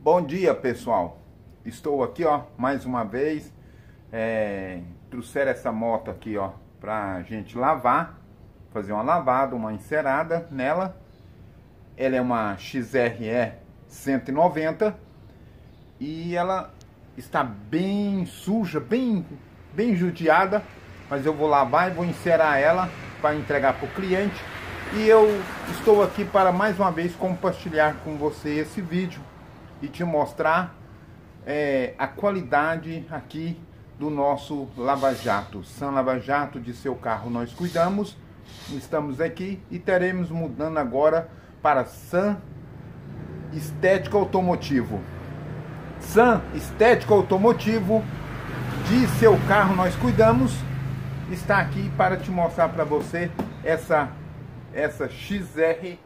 Bom dia, pessoal. Estou aqui, ó, mais uma vez. Trouxeram essa moto aqui, ó, pra gente lavar, fazer uma lavada, uma encerada nela. Ela é uma XRE 190 e ela está bem suja, bem judiada, mas eu vou lavar e vou encerar ela para entregar para o cliente. E eu estou aqui para mais uma vez compartilhar com você esse vídeo e te mostrar a qualidade aqui do nosso lava-jato. Sun Lava-Jato, de seu carro nós cuidamos. Estamos aqui e teremos mudando agora para Sun Estético Automotivo. Sun Estético Automotivo, de seu carro nós cuidamos, está aqui para te mostrar para você essa XRE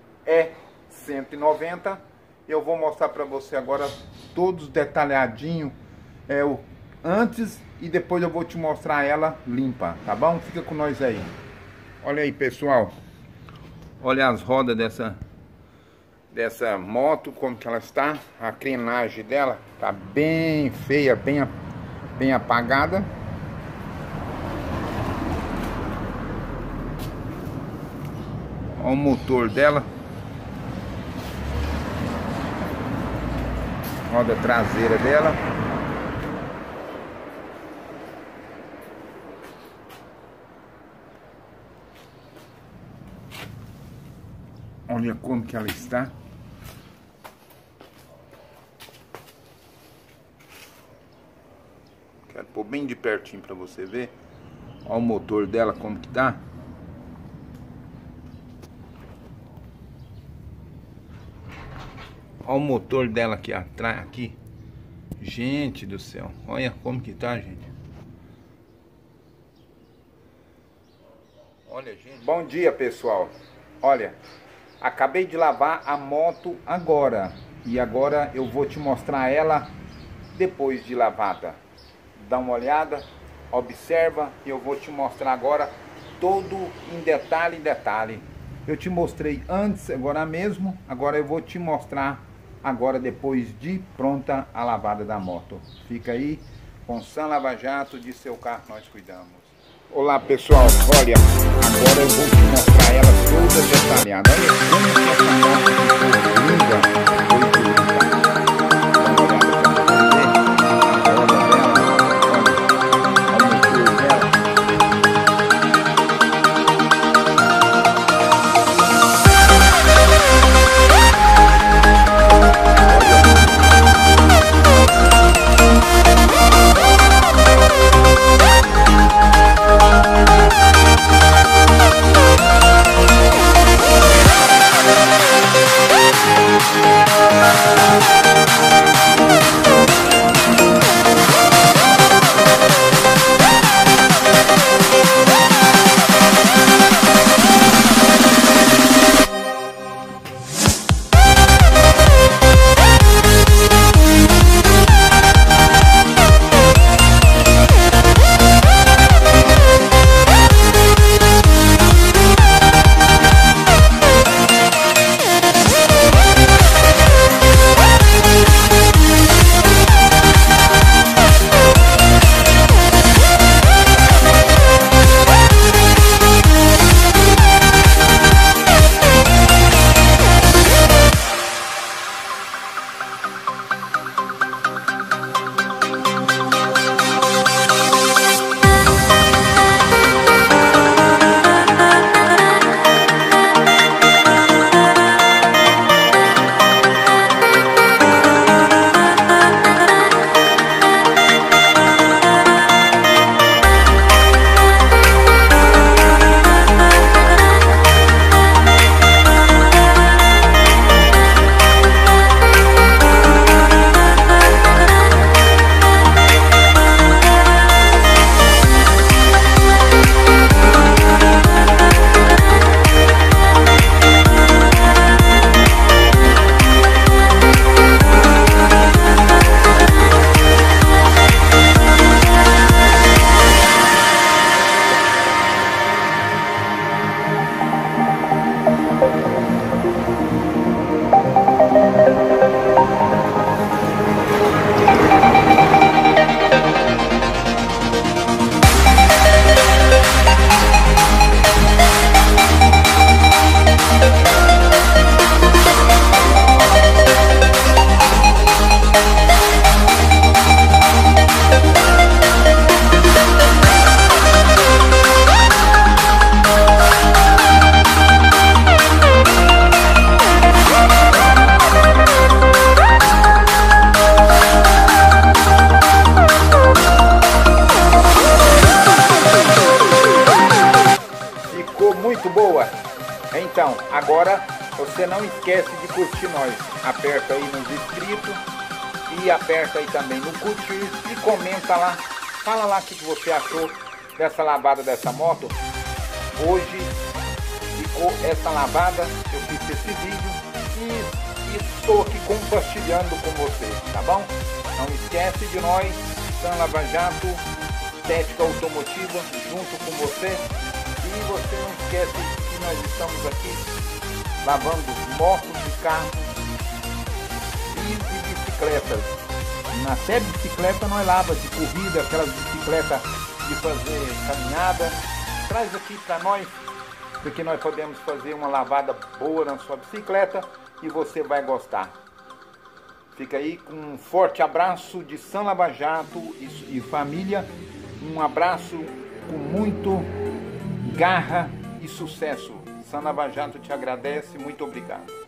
190. Eu vou mostrar para você agora todos detalhadinho, o antes e depois eu vou te mostrar ela limpa, tá bom? Fica com nós aí. Olha aí, pessoal, olha as rodas dessa moto, como que ela está. A crenagem dela tá bem feia, bem apagada. Olha o motor dela, roda traseira dela. Olha como que ela está. Quero pôr bem de pertinho para você ver. Olha o motor dela como que tá. Olha o motor dela aqui atrás, aqui. Gente do céu, olha como que tá, gente. Olha, gente. Bom dia, pessoal. Olha, acabei de lavar a moto agora. E agora eu vou te mostrar ela depois de lavada. Dá uma olhada, observa. E eu vou te mostrar agora todo em detalhe. Eu te mostrei antes, agora mesmo. Agora eu vou te mostrar agora depois de pronta a lavada da moto. Fica aí com Sun Lava-Jato, de seu carro nós cuidamos. Olá, pessoal, olha, agora eu vou te mostrar ela toda detalhada. Olha como que essa moto ficou linda. Então, agora você não esquece de curtir nós. Aperta aí nos inscritos e aperta aí também no curtir e comenta lá. Fala lá o que você achou dessa lavada dessa moto. Hoje ficou essa lavada, eu fiz esse vídeo e estou aqui compartilhando com vocês, tá bom? Não esquece de nós, Sam Lava Jato, Estética Automotiva, junto com você. E você não esquece que nós estamos aqui lavando motos e carros e de bicicletas. Até bicicleta nós lava de corrida, aquelas bicicletas de fazer caminhada. Traz aqui para nós, porque nós podemos fazer uma lavada boa na sua bicicleta e você vai gostar. Fica aí com um forte abraço de Sam Lava Jato e família. Um abraço com muito garra e sucesso. Sam Lava Jato te agradece, muito obrigado.